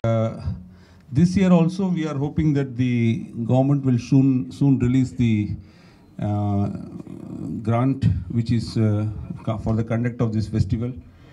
This year also we are hoping that the government will soon release the grant which is for the conduct of this festival.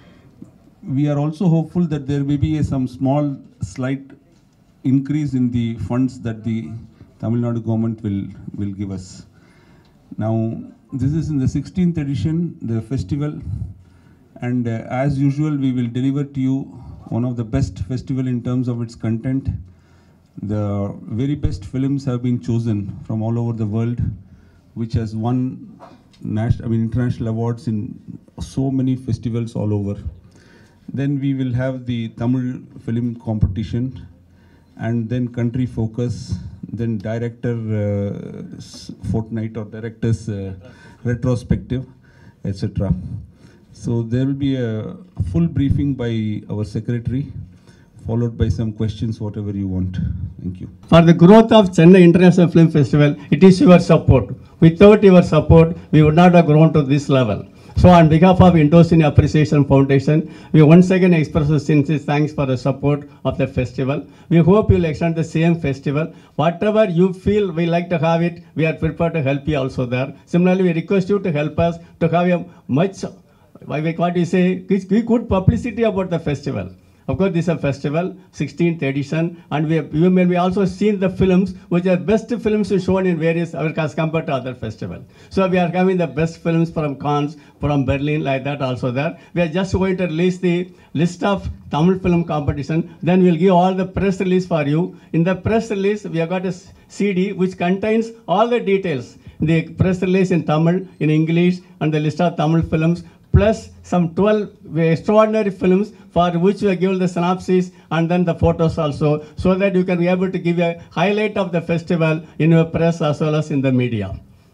We are also hopeful that there may be some small slight increase in the funds that the Tamil Nadu government will give us. Now this is in the 16th edition, the festival, and as usual we will deliver to you one of the best festival in terms of its content. The very best films have been chosen from all over the world, which has won international awards in so many festivals all over. Then we will have the Tamil film competition, and then country focus, then director fortnight or director's retrospective, etc. So there will be a full briefing by our secretary, followed by some questions, whatever you want. Thank you. For the growth of Chennai International Film Festival, it is your support. Without your support, we would not have grown to this level. So on behalf of Indocine Appreciation Foundation, we once again express our sincere thanks for the support of the festival. We hope you will extend the same festival. Whatever you feel we like to have it, we are prepared to help you also there. Similarly, we request you to help us to have a much, what we say, good publicity about the festival. Of course, this is a festival, 16th edition, and you may also seen the films, which are best films shown in various, as compared to other festivals. So we are having the best films from Cannes, from Berlin, like that also there. We are just going to release the list of Tamil film competition. Then we'll give all the press release for you. In the press release, we have got a CD which contains all the details. The press release in Tamil, in English, and the list of Tamil films, plus some 12 extraordinary films for which we have given the synopsis and then the photos also, so that you can be able to give a highlight of the festival in your press as well as in the media.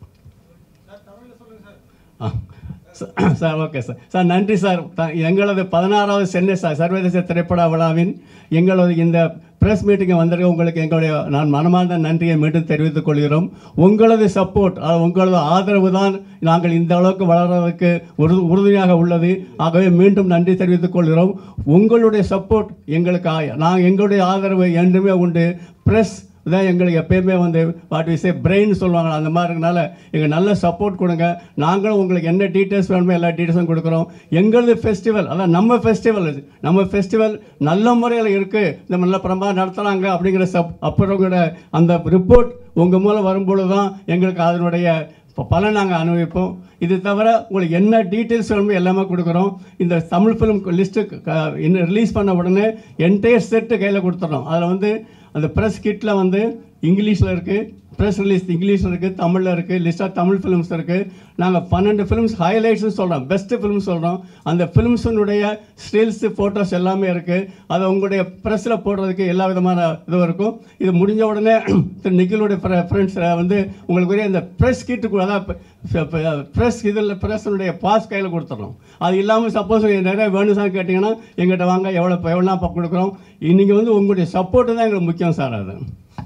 Sir, okay, sir. Sir, நன்றி sir. எங்களது 16வது சென்னை சர்வதேச திரைப்பட விழாவின் எங்களது இந்த press மீட்டிங்கை வந்திருக்க உங்களுக்கு எங்களுடைய நான் மனமார்ந்த நன்றியை மீண்டும் தெரிவித்துக் கொள்கிறோம். உங்களது சப்போர்ட், உங்களது ஆதரவு தான் நாங்கள் இந்த அளவுக்கு வளர்வதற்கு உறுதுணையாக உள்ளது. ஆகவே மீண்டும் நன்றி தெரிவித்துக் கொள்கிறோம். உங்களுடைய சப்போர்ட் எங்களுடைய ஆதரவு என்றுமே உண்டு. பிரஸ் தான் எங்களுக்கு எப்பயுமே வாட் வி சே பிரெயின் சொல்லுவாங்க, அந்த மாதிரி இருக்கனால எங்கள் நல்ல சப்போர்ட் கொடுங்க. நாங்களும் உங்களுக்கு என்ன டீட்டெயில்ஸ் வேணுமோ எல்லா டீட்டெயில்ஸும் கொடுக்குறோம். எங்களது ஃபெஸ்டிவல், அதான் நம்ம ஃபெஸ்டிவல் நல்ல முறையில் இருக்குது, இந்த நல்ல பிரமா நடத்துகிறாங்க அப்படிங்கிற அப்புறம் அந்த ரிப்போர்ட் உங்கள் மூலம் வரும்பொழுது தான் எங்களுக்கு அதனுடைய பலன் நாங்கள் அனுபவிப்போம். இது தவிர உங்களுக்கு என்ன டீட்டெயில்ஸ் வேணுமோ எல்லாமே கொடுக்குறோம். இந்த தமிழ் ஃபிலிம் லிஸ்ட்டு ரிலீஸ் பண்ண உடனே என்டையர் செட்டு கையில் கொடுத்துட்றோம். அதில் அந்த ப்ரெஸ் கிட்டில் இங்கிலீஷில் இருக்குது, ப்ரெஸ் ரிலீஸ் இங்கிலீஷில் இருக்குது, தமிழில் இருக்குது, லிஸ்ட் ஆஃப் தமிழ் ஃபிலிம்ஸ் இருக்குது. நாங்கள் 12 ஃபிலிம்ஸ் ஹைலைட்ஸ்னு சொல்கிறோம், பெஸ்ட்டு ஃபிலிம்ஸ் சொல்கிறோம். அந்த ஃபிலிம்ஸினுடைய ஸ்டில்ஸு ஃபோட்டோஸ் எல்லாமே இருக்குது. அதை உங்களுடைய ப்ரெஸ்ஸில் போடுறதுக்கு எல்லா விதமான இதுவும் இருக்கும். இது முடிஞ்ச உடனே திரு நிக்கிலுடைய ஃப்ரெண்ட்ஸ் உங்களுக்குரிய இந்த ப்ரெஸ் கிட்டு, அதான் ப்ரெஸ்ஸினுடைய பாஸ் கையில் கொடுத்துட்றோம். அது இல்லாமல் சப்போஸ் நிறைய வேணும்னு கேட்டிங்கன்னா எங்கிட்ட வாங்க, எவ்வளோ கொடுக்குறோம். இன்றைக்கி உங்களுடைய சப்போர்ட்டு தான் எங்களுக்கு முக்கியம் சார். அது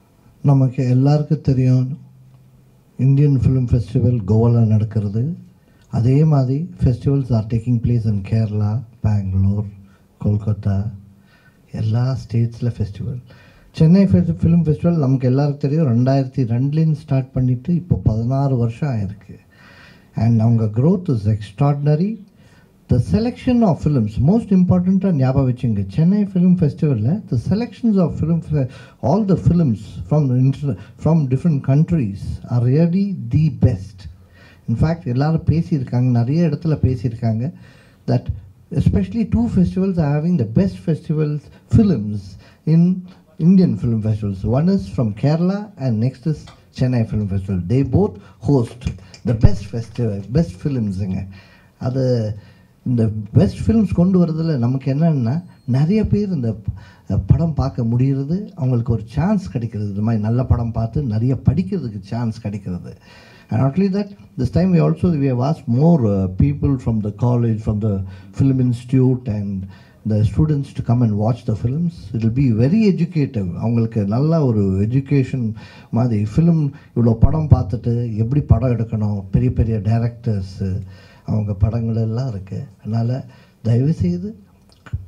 நமக்கு எல்லாருக்கும் தெரியும், இந்தியன் ஃபிலிம் ஃபெஸ்டிவல் கோவாவில் நடக்கிறது. அதே மாதிரி festivals are taking place in Kerala, Bangalore, Kolkata, எல்லா ஸ்டேட்ஸில் ஃபெஸ்டிவல். சென்னை ஃபிலிம் ஃபெஸ்டிவல் நமக்கு எல்லாருக்கும் தெரியும், 2002 ஸ்டார்ட் பண்ணிவிட்டு இப்போ 16 வருஷம் ஆயிருக்கு. அண்ட் அவங்க growth is extraordinary. The selection of films, most important ஞாபகம் வச்சுங்க, சென்னை ஃபிலிம் ஃபெஸ்டிவலில் the selections of all the films from different countries are really the best. In fact, எல்லாரும் பேசியிருக்காங்க, நிறைய இடத்துல பேசியிருக்காங்க that especially 2 festivals are having the best festivals films in Indian film festivals. One is from Kerala and next is Chennai Film Festival. They both host the best festival, best films. அது இந்த best films கொண்டு வரதில் நமக்கு என்னென்னா, நிறைய பேர் இந்த படம் பார்க்க முடிகிறது, அவங்களுக்கு ஒரு சான்ஸ் கிடைக்கிறது. இது மாதிரி நல்ல படம் பார்த்து நிறைய படிக்கிறதுக்கு சான்ஸ் கிடைக்கிறது. And not only that, this time we have asked more people from the college, from the film institute and the students to come and watch the films. It will be very educative. அவங்களுக்கு நல்ல ஒரு education மாதிரி. Film இவ்வளோ படம் பார்த்துட்டு எப்படி படம் எடுக்கணும், பெரிய பெரிய டைரக்டர்ஸு அவங்க படங்கள் எல்லாம் இருக்குது. அதனால் தயவுசெய்து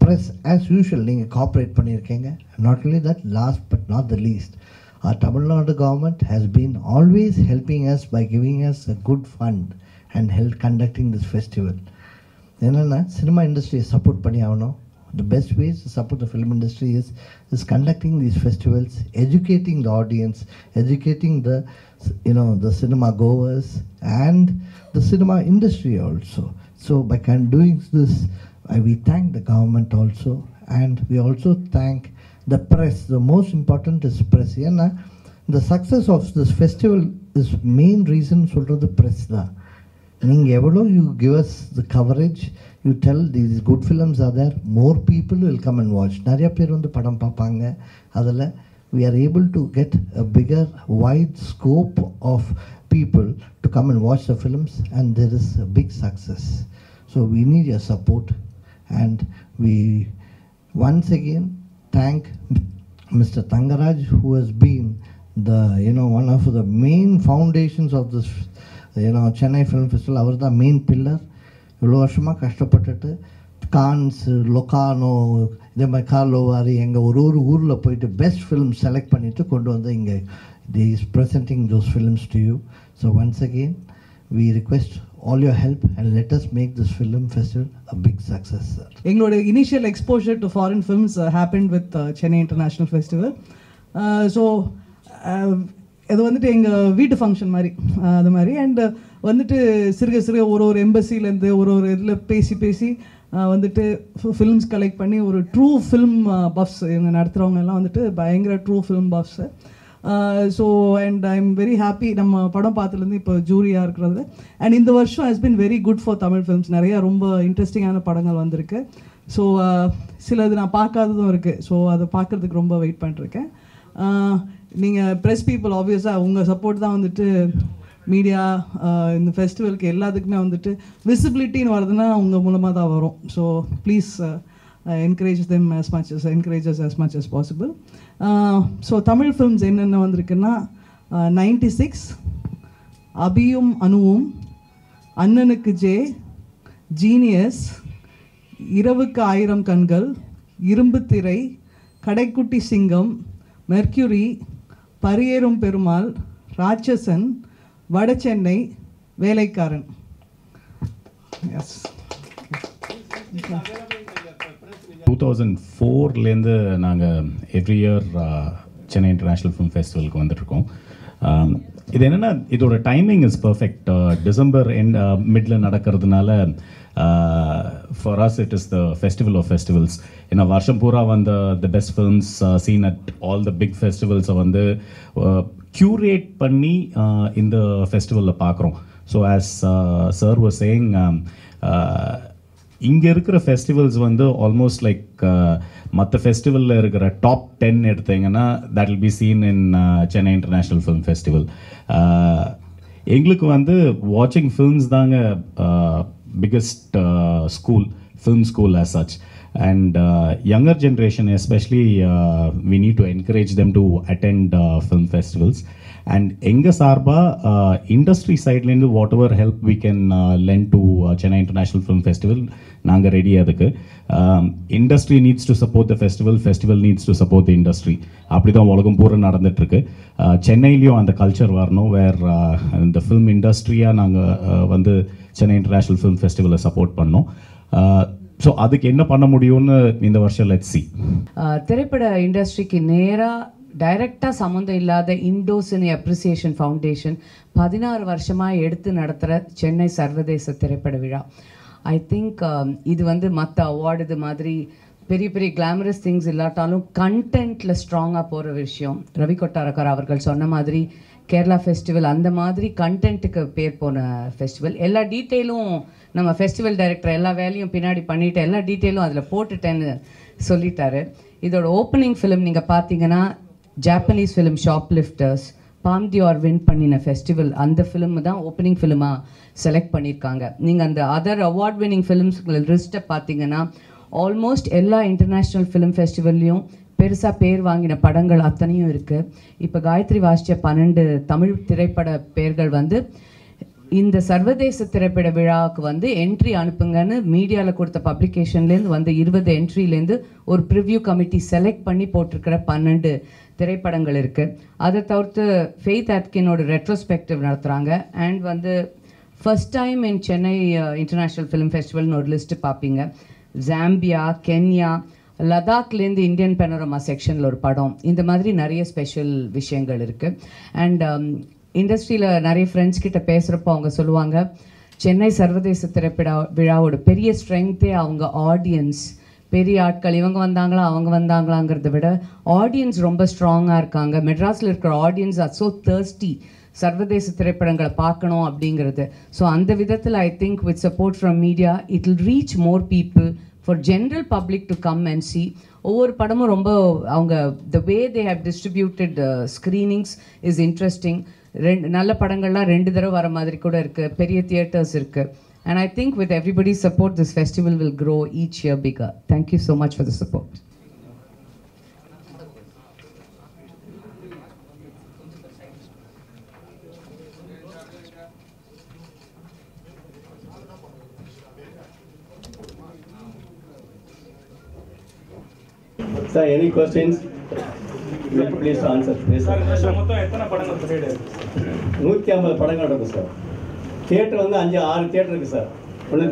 press as usual நீங்கள் cooperate பண்ணியிருக்கீங்க. Not only that, last but not the least, our Tamil Nadu government has been always helping us by giving us a good fund and conducting this festival. என்னென்னா cinema இண்டஸ்ட்ரியை support பண்ணி ஆகணும். The best ways to support the film industry is conducting these festivals, educating the audience, educating the the cinema goers and the cinema industry also. So by doing this, we thank the government also, and we also thank the press. The most important is press. The success of this festival is main reason சொல்றது press தான். நீங்கள் எவ்வளோ you give us the coverage, you tell these good films are there, more people will come and watch. நிறைய பேர் வந்து படம் பார்ப்பாங்க. அதில் we are able to get a bigger wide scope of people to come and watch the films, and there is a big success. So we need your support, and we once again thank Mr. Thangaraj, who has been the one of the main foundations of this Chennai Film Festival. அவர் தான் main pillar. இவ்வளோ வருஷமாக கஷ்டப்பட்டுட்டு cons, லொக்கானோ, இதே மாதிரி கார்லோவாரி எங்கள் ஒரு ஊரில் போயிட்டு பெஸ்ட் ஃபிலிம் செலக்ட் பண்ணிவிட்டு கொண்டு வந்து இங்கே is presenting those films to you. So once again we request all your help and let us make this film festival a big success, sir. எங்களோட initial exposure to foreign films happened with Chennai International Festival. So இது வந்துட்டு எங்கள் வீட்டு function மாதிரி அது மாதிரி. And வந்துட்டு சிறுக ஒரு எம்பசிலேருந்து ஒரு இதில் பேசி வந்துட்டு ஃபிலிம்ஸ் கலெக்ட் பண்ணி ஒரு ட்ரூ ஃபில்ம் பஃப்ஸ் இவங்க நடத்துகிறவங்க எல்லாம் வந்துட்டு பயங்கர true film buffs. So and I am very happy நம்ம படம் பார்த்துலேருந்து இப்போ ஜூரியாக இருக்கிறது. அண்ட் இந்த வருஷம் has been very good for Tamil films. நிறையா ரொம்ப இன்ட்ரெஸ்டிங்கான படங்கள் வந்திருக்கு. ஸோ சிலது நான் பார்க்காததும் இருக்குது. ஸோ அதை பார்க்குறதுக்கு ரொம்ப வெயிட் பண்ணிட்டுருக்கேன். நீங்கள் ப்ரெஸ் பீப்புள் ஆப்வியஸாக உங்கள் சப்போர்ட் தான் வந்துட்டு மீடியா இந்த ஃபெஸ்டிவலுக்கு எல்லாத்துக்குமே வந்துட்டு விசிபிலிட்டின்னு வருதுன்னா உங்கள் மூலமாக தான் வரும். So please encourage them as much as possible. So Tamil films என்னென்ன வந்திருக்குன்னா 96 அபியும் அனுவும், அண்ணனுக்கு ஜே, ஜீனியஸ், இரவுக்கு 1000 கண்கள், இரும்பு திரை, கடைக்குட்டி சிங்கம், மெர்க்யூரி, பரியேறும் பெருமாள், ராட்சசன், வடசென்னை, வேலைக்காரன். எஸ் 2004லேருந்து நாங்கள் every year Chennai international film ஃபெஸ்டிவலுக்கு வந்துட்டுருக்கோம். இது என்னென்னா இதோட timing is perfect. December middle நடக்கிறதுனால for as it is the festival of festivals. ஏன்னா வருஷம் பூரா வந்த the best films seen at all the big ஃபெஸ்டிவல்ஸை வந்து க்யூரேட் பண்ணி இந்த ஃபெஸ்டிவலில் பார்க்குறோம். So as sir was saying, இங்கே இருக்கிற ஃபெஸ்டிவல்ஸ் வந்து ஆல்மோஸ்ட் லைக் மற்ற ஃபெஸ்டிவலில் இருக்கிற டாப் 10 எடுத்தீங்கன்னா that will be seen in Chennai international film festival. எங்களுக்கு வந்து வாட்சிங் ஃபில்ம்ஸ் தாங்க biggest school, film school as such. And younger generation especially, we need to encourage them to attend film festivals. And enga sarba industry side la whatever help we can lend to Chennai International Film Festival naanga ready adukku. Industry needs to support the festival, festival needs to support the industry. அப்படி தான் உலகம் பூரா நடந்துட்டு இருக்கு. சென்னையிலையும் அந்த culture வரணும், வேர் இந்த film இண்டஸ்ட்ரியாக நாங்கள் வந்து சென்னை இன்டர்நேஷ்னல் ஃபிலிம் ஃபெஸ்டிவலை சப்போர்ட் பண்ணோம். ஸோ அதுக்கு என்ன பண்ண முடியும்னு இந்த வருஷம் லெட்ஸ் சி. திரைப்பட இண்டஸ்ட்ரிக்கு நேராக டைரக்டாக சம்மந்தம் இல்லாத இண்டோ சினி அப்ரிசியேஷன் ஃபவுண்டேஷன் 16 வருஷமாக எடுத்து நடத்துகிற சென்னை சர்வதேச திரைப்பட விழா. ஐ திங்க் இது வந்து மற்ற அவார்டு இது மாதிரி பெரிய பெரிய கிளாமரஸ் திங்ஸ் இல்லாட்டாலும் கண்டென்ட்டில் ஸ்ட்ராங்காக போகிற விஷயம். ரவி கொட்டாரக்கர் அவர்கள் சொன்ன மாதிரி கேரளா ஃபெஸ்டிவல் அந்த மாதிரி கண்டென்ட்டுக்கு பேர் போன ஃபெஸ்டிவல். எல்லா டீட்டெயிலும் நம்ம ஃபெஸ்டிவல் டைரக்டர் எல்லா வேலையும் பின்னாடி பண்ணிவிட்டு எல்லா டீட்டெயிலும் அதில் போட்டுட்டேன்னு சொல்லிட்டாரு. இதோட ஓப்பனிங் ஃபிலிம் நீங்கள் பார்த்தீங்கன்னா Japanese film shoplifters Palme d'Or win பண்ணின ஃபெஸ்டிவல், அந்த ஃபிலிம் தான் ஓப்பனிங் ஃபிலிமாக செலக்ட் பண்ணியிருக்காங்க. நீங்கள் அந்த அதர் அவார்ட் வின்னிங் ஃபிலிம்ஸ் லிஸ்ட்டை பார்த்தீங்கன்னா ஆல்மோஸ்ட் எல்லா இன்டர்நேஷ்னல் ஃபிலிம் ஃபெஸ்டிவல்லையும் பெருசாக பேர் வாங்கின படங்கள் அத்தனையும் இருக்குது. இப்போ காயத்ரி வாசித்த 12 தமிழ் திரைப்பட பேர்கள் வந்து இந்த சர்வதேச திரைப்பட விழாவுக்கு வந்து என்ட்ரி அனுப்புங்கன்னு மீடியாவில் கொடுத்த பப்ளிகேஷன்லேருந்து வந்து 20 என்ட்ரிலேருந்து ஒரு ப்ரிவ்யூ கமிட்டி செலக்ட் பண்ணி போட்டிருக்கிற 12 திரைப்படங்கள் இருக்குது. அதை தவிர்த்து ஃபெய்த் அட்கினோட ரெட்ரோஸ்பெக்டிவ் நடத்துகிறாங்க. அண்ட் வந்து first time in Chennai international film ஃபெஸ்டிவல்னு ஒரு லிஸ்ட்டு பார்ப்பீங்க. ஜாம்பியா, கென்யா, லடாக்லேருந்து இந்தியன் பெனோரமா செக்ஷனில் ஒரு படம், இந்த மாதிரி நிறைய ஸ்பெஷல் விஷயங்கள் இருக்குது. அண்ட் இண்டஸ்ட்ரியில் நிறைய ஃப்ரெண்ட்ஸ் கிட்ட பேசுகிறப்போ அவங்க சொல்லுவாங்க, சென்னை சர்வதேச திரைப்பட விழாவோட பெரிய ஸ்ட்ரென்த்தே அவங்க ஆடியன்ஸ். பெரிய ஆட்கள் இவங்க வந்தாங்களா அவங்க வந்தாங்களாங்கிறத விட ஆடியன்ஸ் ரொம்ப ஸ்ட்ராங்காக இருக்காங்க. மெட்ராஸில் இருக்கிற ஆடியன்ஸ் ஆர் ஸோ தர்ஸ்டி சர்வதேச திரைப்படங்களை பார்க்கணும் அப்படிங்கிறது. ஸோ அந்த விதத்தில் I think with support from media it will reach more people for general public to come and see. ஒவ்வொரு படமும் ரொம்ப அவங்க the way they have distributed screenings is interesting. நல்ல படங்கள்லாம் 2 தடவை வர மாதிரி கூட இருக்குது, பெரிய தியேட்டர்ஸ் இருக்குது. And I think with everybody's support, this festival will grow each year bigger. Thank you so much for the support. Sir, any questions? Please answer. Yes, sir. மொத்தம் எத்தனை படங்கள் சொல்லிடு? 150 படங்கள் இருக்கு சார். தியேட்டர் வந்து 5-6 தியேட்டர் இருக்குது sir. ஒன்று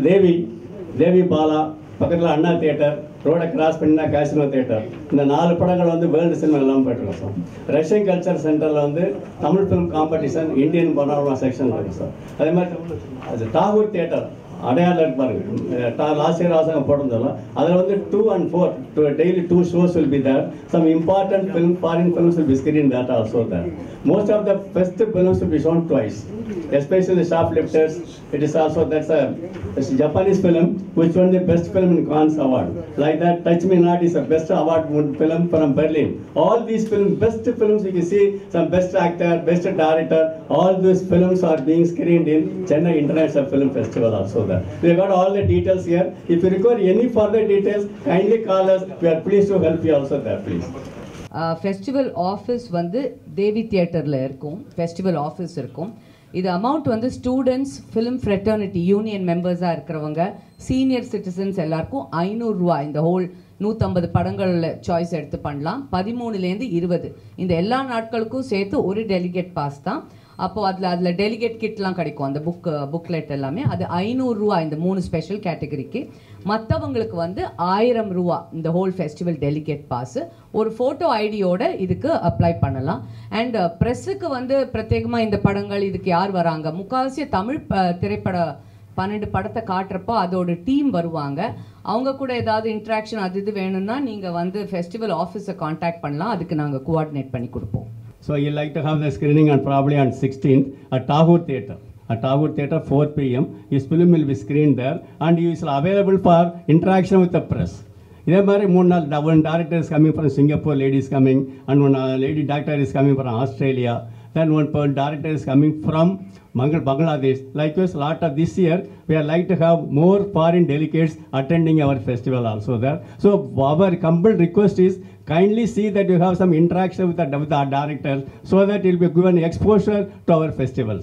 தேவி பாலா, பக்கத்தில் அண்ணா தியேட்டர், ரோடை கிராஸ் பண்ணினா கேசினோ தியேட்டர். இந்த 4 படங்கள் வந்து வேர்ல்டு சினிமா எல்லாம் போய்ட்டுருக்கோம் சார். ரஷ்யன் கல்ச்சர் சென்டரில் வந்து Tamil film competition, Indian panorama section இருக்குது சார். அதே மாதிரி அது டாகூர் தியேட்டர் அடையாளம் இருப்பாருங்க. லாஸ்ட் இயர் ஆசங்க போட்டிருந்தோம். அதில் வந்து 2 and 4 daily 2 shows will be there. Some important foreign films will be screened that also there. Most of the best films will be shown twice, especially the Shoplifters. It is also that's a Japanese film which won the best film in Cannes award. Like that, Touch Me Not is the best award film from Berlin. All these films, best films you can see, some best actor, best director, all these films are being screened in Chennai International Film Festival also. We have got all the details here. If you require any further details, kindly call us. We are pleased to help you also there, please. Festival office வந்து தேவி தியேட்டரில் இருக்கும். Festival office இருக்கும். இது amount வந்து students, film fraternity union மெம்பர்ஸாக இருக்கிறவங்க, senior citizens எல்லாருக்கும் 500 ரூபா. இந்த ஹோல் 150 படங்களில் சாய்ஸ் எடுத்து பண்ணலாம். 13லேருந்து 20 இந்த எல்லா நாட்களுக்கும் சேர்த்து ஒரு டெலிகேட் பாஸ் தான். அப்போது அதில் டெலிகேட் கிட்லாம் கிடைக்கும். அந்த புக்லெட் எல்லாமே அது 500 ரூபா இந்த 3 ஸ்பெஷல் கேட்டகரிக்கு. மற்றவங்களுக்கு வந்து 1000 ரூபா இந்த ஹோல் ஃபெஸ்டிவல் டெலிகேட் பாஸு. ஒரு ஃபோட்டோ ஐடியோட இதுக்கு அப்ளை பண்ணலாம். அண்ட் ப்ரெஸ்ஸுக்கு வந்து பிரத்யேகமாக இந்த படங்கள் இதுக்கு யார் வராங்க, முக்கால்வாசி தமிழ் திரைப்பட 12 படத்தை காட்டுறப்போ அதோட டீம் வருவாங்க. அவங்க கூட ஏதாவது இன்ட்ராக்ஷன் அது இது வேணும்னா நீங்கள் வந்து ஃபெஸ்டிவல் ஆஃபீஸை காண்டாக்ட் பண்ணலாம். அதுக்கு நாங்கள் கோஆர்டினேட் பண்ணி கொடுப்போம். So you like to have the screening on probably on 16th at Tagore Theatre. At Tagore Theatre 4 p.m. His film will be screened there and he is available for interaction with the press. இதே மாதிரி 3 நாள் one director is coming from Singapore, lady is coming, and one lady doctor is coming from Australia. Then one director is coming from Bangladesh. Likewise, lot of this year we are like to have more foreign delegates attending our festival also there. So our humble request is kindly see that you have some interaction with the directors so that it will be given exposure to our festivals.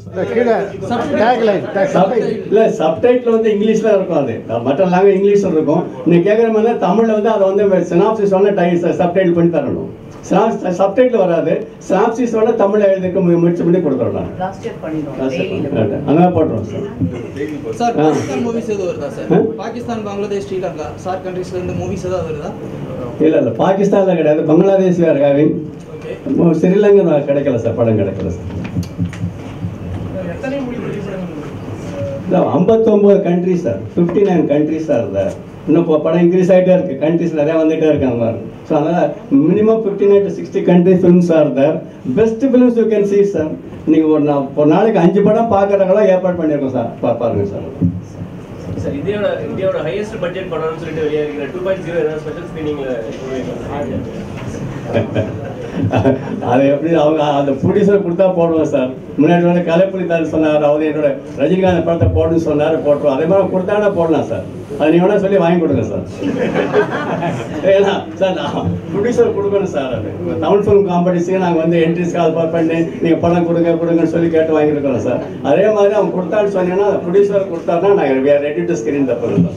Subtitle வந்து இங்கிலீஷ்ல இருக்கும். அது மற்ற language இங்கிலீஷ்ல இருக்கும். நீங்க கேக்குற மாதிரி தமிழ்ல வந்து அதை வந்து சினாப்சிஸ் ஒன்று சப்டைட்டில் பண்ணி தரணும். சப்டைட்டில் வராது. சினாப்சிஸ் ஒன்று தமிழ்ல எழுதிக்க முயற்சி பண்ணி கொடுத்துடலாம். அதான் போட்டுருவோம் சார். பாகிஸ்தான் மூவிஸ் எதுவும் வருதா சார்? பாகிஸ்தான், பங்களாதேஷ், ஸ்ரீலங்கா சார் கண்ட்ரீஸ்ல இருந்து மூவிஸ் ஏதாவது வருதா? இல்ல பாகிஸ்தான்ல கிடையாது. பங்களாதேஷ் வேற ஹேவிங். ஸ்ரீலங்கா கிடைக்கல சார், படம் கிடைக்கல sir. 59 countries sir, 59 countries sir. இன்னும் படம் இன்க்ரீஸ் ஆகிட்டே இருக்கு. கண்ட்ரிஸ் நிறையா வந்துகிட்டே இருக்காங்க மாதிரி. ஸோ அதனால் minimum 59 to 60 country films are there. Best films you can see sir. நீங்கள் ஒரு நாளைக்கு 5 படம் பார்க்குறவங்களாம் ஏற்பாடு பண்ணியிருக்கோம் சார். பாருங்க சார். சார் இந்தியாவோட ஹையஸ்ட் பட்ஜெட் படம்னு சொல்லிட்டு வெளியே இருக்கிற 2.0 ஸ்பெஷல் ஸ்கிரீனிங்ல அது எப்படி அவங்க அந்த ப்ரொடியூசர் கொடுத்தா போடுவோம் சார். முன்னாடி வந்து கலைப்புலித்தார் சொன்னார், அவர் என்னோட ரஜினிகாந்த் படத்தை போடுன்னு சொன்னார், போட்டுருவோம். அதே மாதிரி கொடுத்தாங்கன்னா போடலாம் சார். அது நீங்கள் வேணா சொல்லி வாங்கி கொடுங்க சார். ஏன்னா சார் நான் ப்ரொடியூசர் கொடுக்கணும் சார். அது தமிழ் ஃபிலிம் காம்படிஷன் நாங்கள் வந்து என்ட்ரிஸ் கால் பண்ணி நீங்கள் படம் கொடுங்கன்னு சொல்லி கேட்டு வாங்கியிருக்கிறோம் சார். அதே மாதிரி அவங்க கொடுத்தான்னு சொன்னீங்கன்னா ப்ரொடியூசர் கொடுத்தாருன்னா நாங்கள் we are ready to screen the film.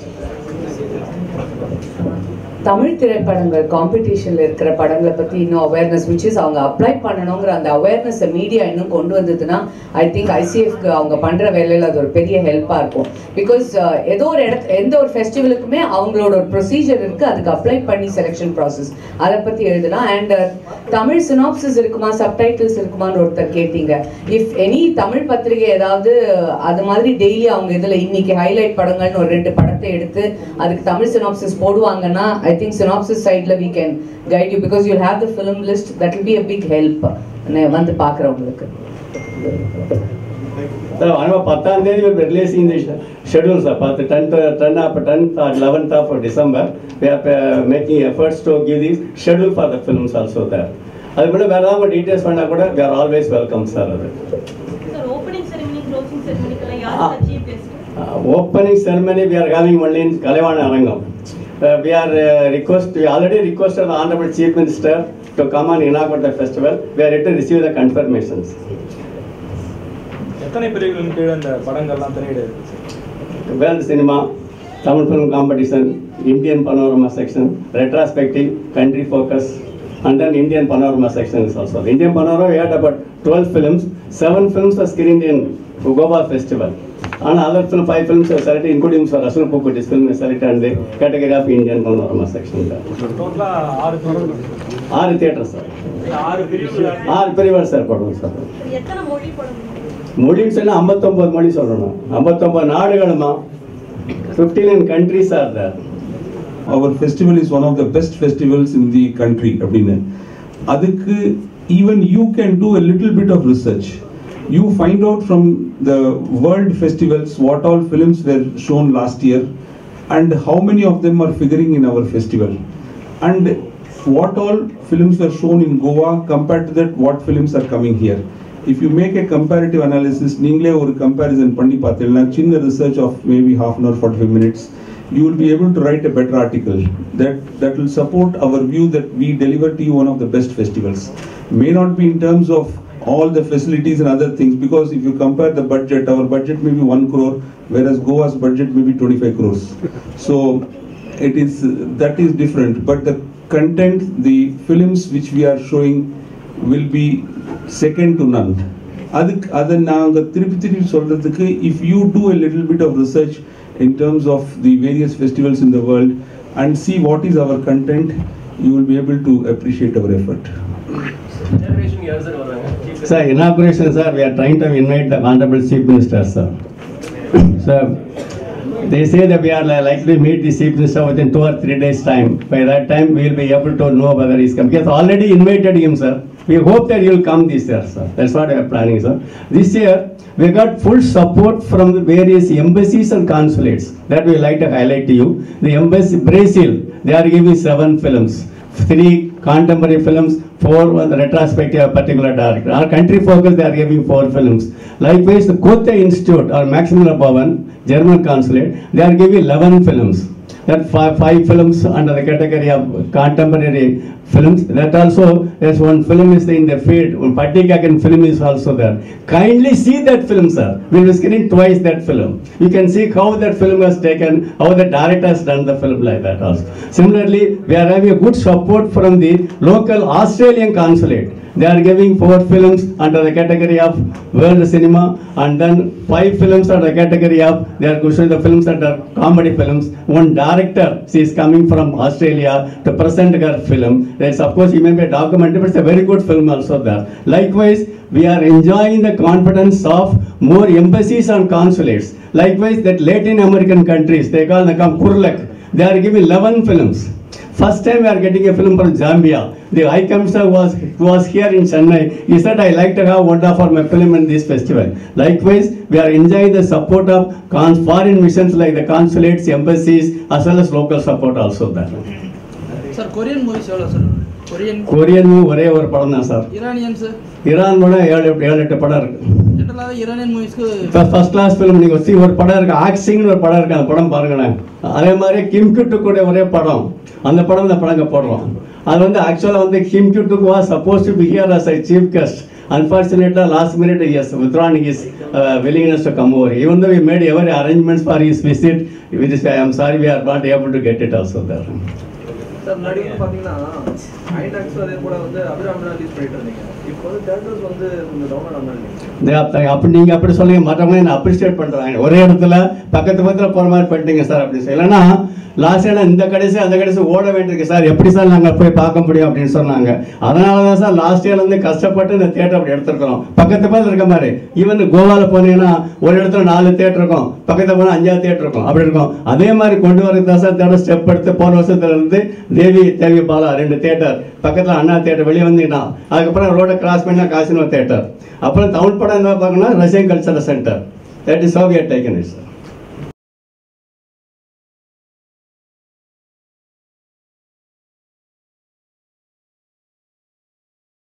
Tamil திரைப்படங்கள் காம்படிஷனில் இருக்கிற படங்களை பற்றி இன்னும் அவேர்னஸ் விச் இஸ் அவங்க அப்ளை பண்ணணுங்கிற அந்த அவேர்னஸை மீடியா இன்னும் கொண்டு வந்ததுன்னா ஐ திங்க் ஐசிஎஃப்க்கு அவங்க பண்ணுற வேலையில் அது ஒரு பெரிய ஹெல்ப்பாக இருக்கும். பிகாஸ் ஏதோ ஒரு எந்த ஒரு ஃபெஸ்டிவலுக்குமே அவங்களோட ஒரு ப்ரொசீஜர் இருக்குது, அதுக்கு அப்ளை பண்ணி செலெக்ஷன் ப்ராசஸ் அதை பற்றி எழுதலாம். அண்ட் தமிழ் சினாப்சிஸ் இருக்குமா, சப்டைட்டில்ஸ் இருக்குமான்னு ஒருத்தர் கேட்டீங்க. இஃப் எனி தமிழ் பத்திரிகை ஏதாவது அது மாதிரி டெய்லி அவங்க இதில் இன்னைக்கு ஹைலைட் படங்கள்னு ஒரு 2 படத்தை எடுத்து அதுக்கு தமிழ் சினாப்சிஸ் போடுவாங்கன்னா I think synopsis side we can guide you because you'll have the film list. That will be a big help. வந்து பார்க்குறவங்களுக்கு. Sir, on 10th we will be releasing the schedule, sir. 10th or 11th of December, we are making efforts to give the schedule for the films also there. அது கூட வேற ஏதாவது details பண்ணா கூட we are always welcome, sir. Sir, opening ceremony, closing ceremony kala yaar chief guest? Opening ceremony we are having only in Kalaivaana Arangam. We already requested the Honorable Chief Minister to come and inaugurate the festival. We are yet to receive the confirmations. எத்தனை பிரிவுகளின் கீழ் அந்த படங்கள்லாம் திரையிட? World Cinema, Tamil Film Competition, Indian Panorama section, Retrospective, Country Focus, and then Indian Panorama section is also. The Indian Panorama we had about 12 films, 7 films are screened in Goa Festival. And other 5 films are selected, including Rasul Pukuti's film is selected in the category of Indian Panorama section. Total 6 theatres, sir. 6 பிரிவுகள். 6 பிரிவுகள் sir போடுவோம் sir. எத்தனை மொழி போடுவீங்க? மொழின்னு சொன்னா 59 மொழி சொல்லணும். 59 நாடுகளுமா 59 countries are there. Our festival is one of the best festivals in the country. அப்படினு அதுக்கு even you can do a little bit of research. You find out from the world festivals what all films were shown last year and how many of them are figuring in our festival, and what all films were shown in Goa compared to that what films are coming here. If you make a comparative analysis, நீங்களே ஒரு comparison பண்ணி பார்த்தீங்கன்னா சின்ன research of maybe half an hour 45 minutes, you will be able to write a better article that will support our view that we deliver to you one of the best festivals. May not be in terms of all the facilities and other things, because if you compare the budget, our budget may be 1 crore, whereas Goa's budget may be 25 crores. So that is different. But the content, the films which we are showing will be second to none. அதை நாங்கள் திருப்பி சொல்றதுக்கு, if you do a little bit of research in terms of the various festivals in the world and see what is our content, you will be able to appreciate our effort. Sir, inauguration, sir, we are trying to invite the Honorable Chief Minister, sir. Sir, they say that we are likely to meet the Chief Minister within 2 or 3 days' time. By that time, we will be able to know whether he is coming. We have already invited him, sir. We hope that he will come this year, sir. That's what we are planning, sir. This year, we got full support from the various embassies and consulates. That we like to highlight to you. The embassy, Brazil, they are giving 7 films. 3 contemporary films, 4 retrospective of particular director. Our Country Focus, they are giving 4 films. Likewise, the Kotte Institute or Maximilian Bhavan, German consulate, they are giving 11 films. That 5 films under the category of contemporary films. That also, there's one film is in the field. One Patikakan film is also there. Kindly see that film, sir. We will screen twice that film. You can see how that film was taken, how the director has done the film like that also. Similarly, we are having a good support from the local Australian consulate. They are giving 4 films under the category of world cinema, and then 5 films under the category of, they are showing the films under comedy films. One director, she is coming from Australia to present her film. There is, of course, it may be a documentary, but it's a very good film also there. Likewise, we are enjoying the confidence of more embassies and consulates. Likewise, that Latin American countries, they call them Kurlak, they are giving 11 films. First time we are getting a film from Zambia. The High Commissioner was here in Chennai. He said, I like to have one for my film in this festival. Likewise, we are enjoying the support of foreign missions like the consulates, embassies, as well as local support also there. Sir, Korean movies எவ்வளோ சார்? கொரியனும் ஒரே ஒரு படம் தான் sir. Iranians Iran படம் 7-8 படம் இருக்கு. ஜெனரலாக ஈரானியன் மூவிஸ்க்கு ஃபர்ஸ்ட் கிளாஸ் ஃபிலிம் நீங்கள் ஒரு படம் இருக்கு, ஆக்சிங்னு ஒரு படம் இருக்கு, அந்த படம் பாருங்களேன். அதே மாதிரி கிம் கிட்டு கூட ஒரே படம், அந்த படம் இந்த படங்க போடுறோம். அது வந்து ஆக்சுவலாக வந்து Kim Ki duk was supposed to be here as a chief guest. Unfortunately, last minute he has withdrawn his willingness to come over. Even though we made every arrangements for his visit, I am sorry we are not able to get it also there. Sir முன்னாடி வந்து பார்த்தீங்கன்னா INOX அதே கூட வந்து அபிராமனா release பண்ணிட்டு இருந்தீங்க. இப்போ வந்து தேட்டர்ஸ் வந்து கொஞ்சம் டவுன் ஆனாங்க. அப்படி நீங்கள் அப்படி சொல்லுங்க, மற்றவங்க என்ன அப்ரிஷியேட் பண்ணுறாங்க. ஒரே இடத்துல பக்கத்து பக்கத்தில் போகிற மாதிரி பண்ணிட்டீங்க சார் அப்படின்னு சொல்லி. இல்லைன்னா லாஸ்ட் இடம் இந்த கடைசி அந்த கடைசி ஓட வேண்டியிருக்கு சார், எப்படி சார் நாங்கள் போய் பார்க்க முடியும் அப்படின்னு சொன்னாங்க. அதனால தான் சார் லாஸ்ட் இயர்லேருந்து கஷ்டப்பட்டு இந்த தேட்டர் அப்படி எடுத்துருக்கிறோம். பக்கத்து பக்கத்தில் இருக்க மாதிரி ஈவன் கோவாவில் போனீங்கன்னா ஒரு இடத்துல 4 தேட்டர் இருக்கும், பக்கத்தில் போனால் 5 தேட்டர் இருக்கும், அப்படி இருக்கும். அதே மாதிரி கொண்டு வரது தான் சார் தேட்டர் ஸ்டெப் எடுத்து போன வருஷத்துலேருந்து தேவி பாலா 2 தேட்டர், பக்கத்தில் அண்ணா தேட்டர் வெளியே வந்தீங்கன்னா அதுக்கப்புறம் ரோடை கிராஸ் பண்ணால் காசினோ தேட்டர், அப்புறம் தமிழ் படம் என்ன பார்க்கணும்னா Russian cultural centre. That is how we are taken it sir.